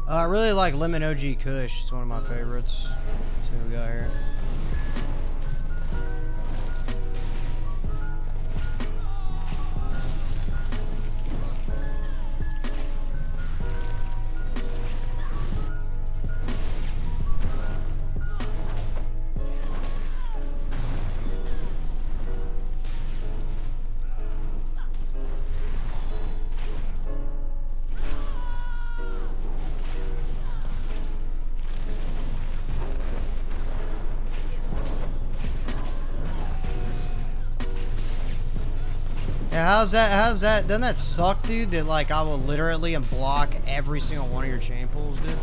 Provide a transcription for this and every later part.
I really like Lemon OG Kush. It's one of my favorites. Let's see what we got here. Yeah, how's that? Doesn't that suck, dude? That, like, I will literally block every single one of your chain pulls, dude?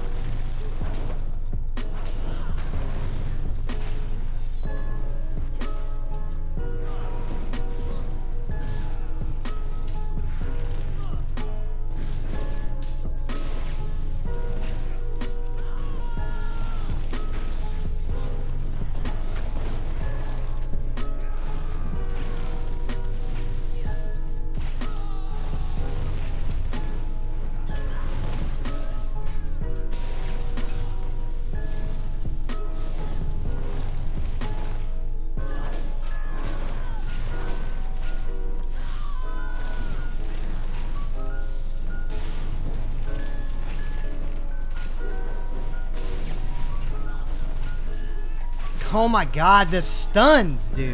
Oh my god, the stuns, dude.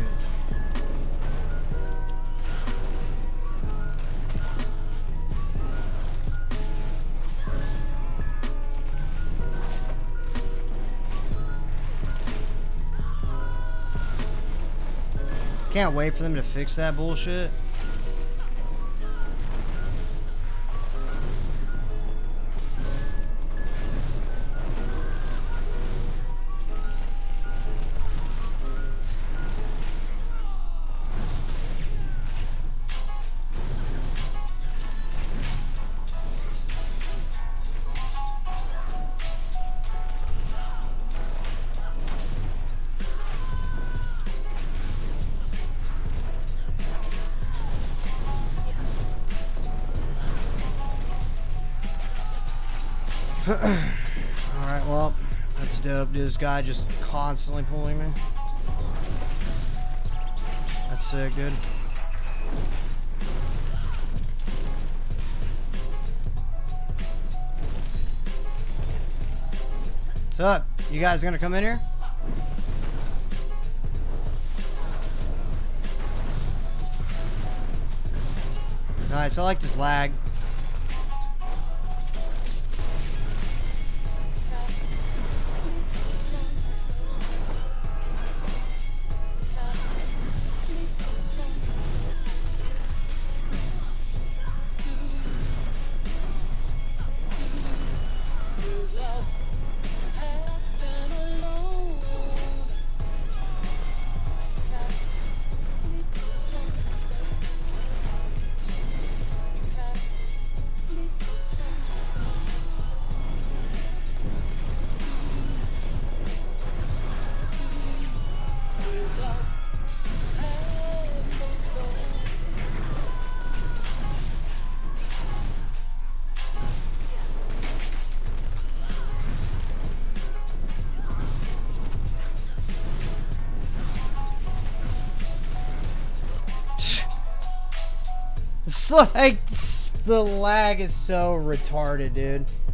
Can't wait for them to fix that bullshit. Alright, well, that's dope. This guy just constantly pulling me. That's sick, dude. What's up? You guys gonna come in here? Nice, I like this lag. It's like, the lag is so retarded, dude.